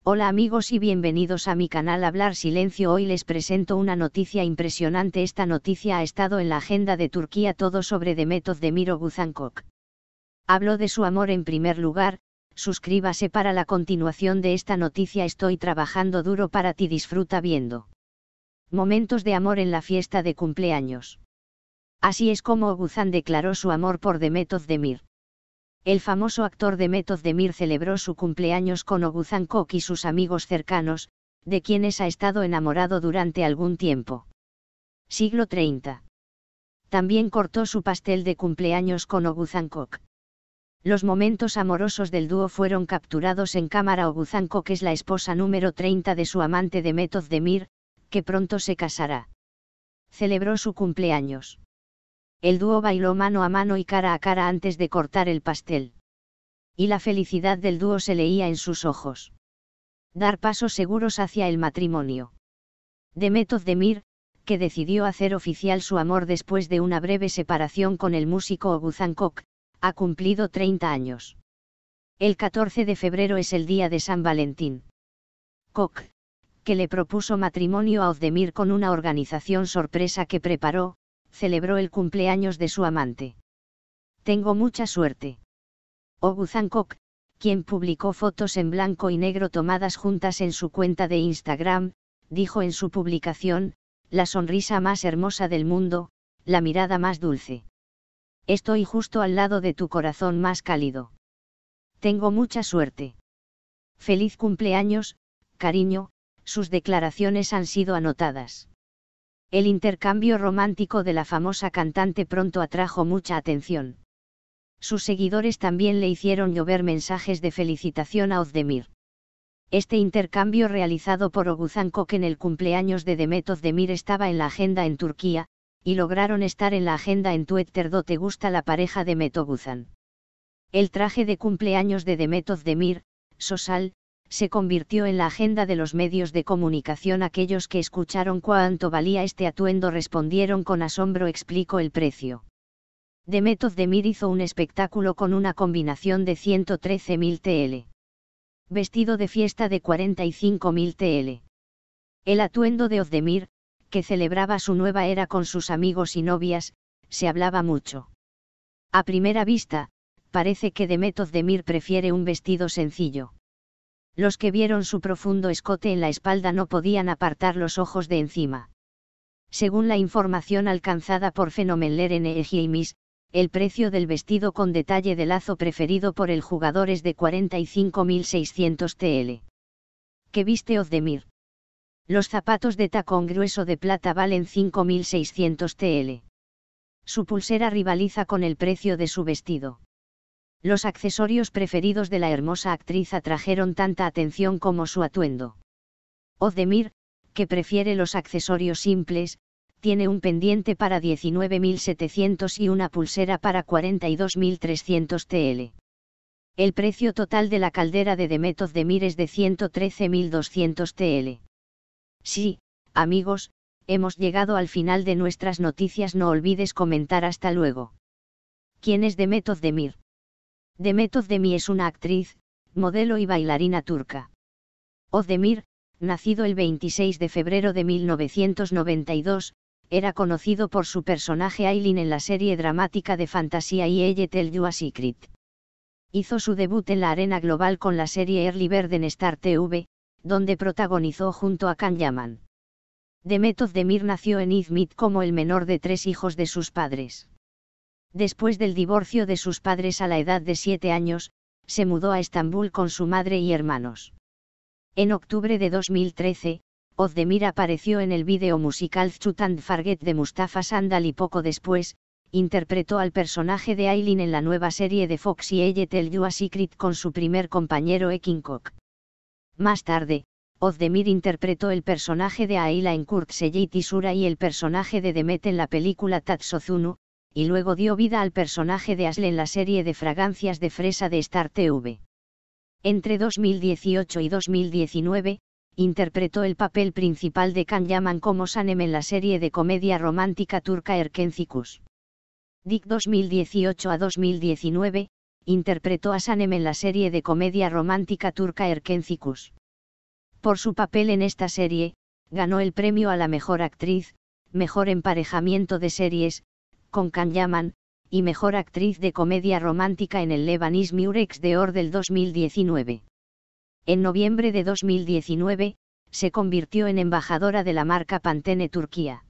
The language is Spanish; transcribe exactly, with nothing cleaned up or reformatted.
Hola amigos y bienvenidos a mi canal Hablar Silencio. Hoy les presento una noticia impresionante. Esta noticia ha estado en la agenda de Turquía, todo sobre Demet Özdemir Oğuzhan-Koç. Habló de su amor en primer lugar. Suscríbase para la continuación de esta noticia. Estoy trabajando duro para ti, disfruta viendo. Momentos de amor en la fiesta de cumpleaños. Así es como Oğuzhan declaró su amor por Demet Özdemir. El famoso actor Demet Özdemir celebró su cumpleaños con Oğuzhan-Koç y sus amigos cercanos, de quienes ha estado enamorado durante algún tiempo. Siglo treinta. También cortó su pastel de cumpleaños con Oğuzhan-Koç. Los momentos amorosos del dúo fueron capturados en cámara. Oğuzhan-Koç es la esposa número treinta de su amante Demet Özdemir, que pronto se casará. Celebró su cumpleaños. El dúo bailó mano a mano y cara a cara antes de cortar el pastel. Y la felicidad del dúo se leía en sus ojos. Dar pasos seguros hacia el matrimonio. Demet Özdemir, que decidió hacer oficial su amor después de una breve separación con el músico Oğuzhan-Koç, ha cumplido treinta años. El catorce de febrero es el día de San Valentín. Koç, que le propuso matrimonio a Özdemir con una organización sorpresa que preparó, celebró el cumpleaños de su amante. Tengo mucha suerte. Oğuzhan-Koç, quien publicó fotos en blanco y negro tomadas juntas en su cuenta de Instagram, dijo en su publicación: la sonrisa más hermosa del mundo, la mirada más dulce. Estoy justo al lado de tu corazón más cálido. Tengo mucha suerte. Feliz cumpleaños, cariño. Sus declaraciones han sido anotadas. El intercambio romántico de la famosa cantante pronto atrajo mucha atención. Sus seguidores también le hicieron llover mensajes de felicitación a Özdemir. Este intercambio realizado por Oğuzhan-Koç en el cumpleaños de Demet Özdemir estaba en la agenda en Turquía, y lograron estar en la agenda en Twitter. ¿Te gusta la pareja Demet Oğuzhan? El traje de cumpleaños de Demet Özdemir, Sosal, se convirtió en la agenda de los medios de comunicación. Aquellos que escucharon cuánto valía este atuendo respondieron con asombro. Explicó el precio. Demet Özdemir hizo un espectáculo con una combinación de ciento trece mil teles. Vestido de fiesta de cuarenta y cinco mil teles. El atuendo de Özdemir, que celebraba su nueva era con sus amigos y novias, se hablaba mucho. A primera vista, parece que Demet Özdemir prefiere un vestido sencillo. Los que vieron su profundo escote en la espalda no podían apartar los ojos de encima. Según la información alcanzada por Fenomenler News, el precio del vestido con detalle de lazo preferido por el jugador es de cuarenta y cinco mil seiscientos teles. ¿Qué viste Özdemir? Los zapatos de tacón grueso de plata valen cinco mil seiscientos teles. Su pulsera rivaliza con el precio de su vestido. Los accesorios preferidos de la hermosa actriz atrajeron tanta atención como su atuendo. Özdemir, que prefiere los accesorios simples, tiene un pendiente para diecinueve mil setecientos y una pulsera para cuarenta y dos mil trescientos teles. El precio total de la caldera de Demet Özdemir es de ciento trece mil doscientos teles. Sí, amigos, hemos llegado al final de nuestras noticias. No olvides comentar. Hasta luego. ¿Quién es Demet Özdemir? Demet Özdemir es una actriz, modelo y bailarina turca. Özdemir, nacido el veintiséis de febrero de mil novecientos noventa y dos, era conocido por su personaje Aylin en la serie dramática de fantasía I Ella Tell You a Secret. Hizo su debut en la arena global con la serie Early Bird en Star T V, donde protagonizó junto a Can Yaman. Demet Özdemir nació en İzmit como el menor de tres hijos de sus padres. Después del divorcio de sus padres a la edad de siete años, se mudó a Estambul con su madre y hermanos. En octubre de dos mil trece, Özdemir apareció en el vídeo musical Shoot and Forget de Mustafa Sandal y poco después, interpretó al personaje de Aylin en la nueva serie de Fox I Ella Tell You a Secret con su primer compañero Ekin Koç. Más tarde, Özdemir interpretó el personaje de Ayla en Kurt Seyit Sura y el personaje de Demet en la película Tat Sözünü, y luego dio vida al personaje de Aslı en la serie de fragancias de fresa de Star T V. Entre dos mil dieciocho y dos mil diecinueve, interpretó el papel principal de Can Yaman como Sanem en la serie de comedia romántica turca Erkenci Kuş. D I C dos mil dieciocho a dos mil diecinueve, interpretó a Sanem en la serie de comedia romántica turca Erkenci Kuş. Por su papel en esta serie, ganó el premio a la mejor actriz, mejor emparejamiento de series, con Can Yaman, y mejor actriz de comedia romántica en el Lebanese Murex de Or del dos mil diecinueve. En noviembre de dos mil diecinueve, se convirtió en embajadora de la marca Pantene Turquía.